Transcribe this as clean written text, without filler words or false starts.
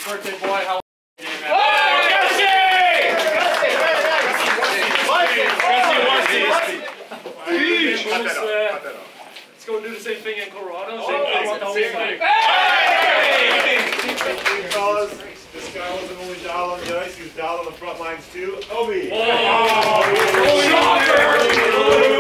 birthday boy. How let's go and do the same thing in Colorado. Same thing. Fellas, this guy wasn't only dialed on the ice, he was dialed on the front lines too. Obi! Oh, shocker!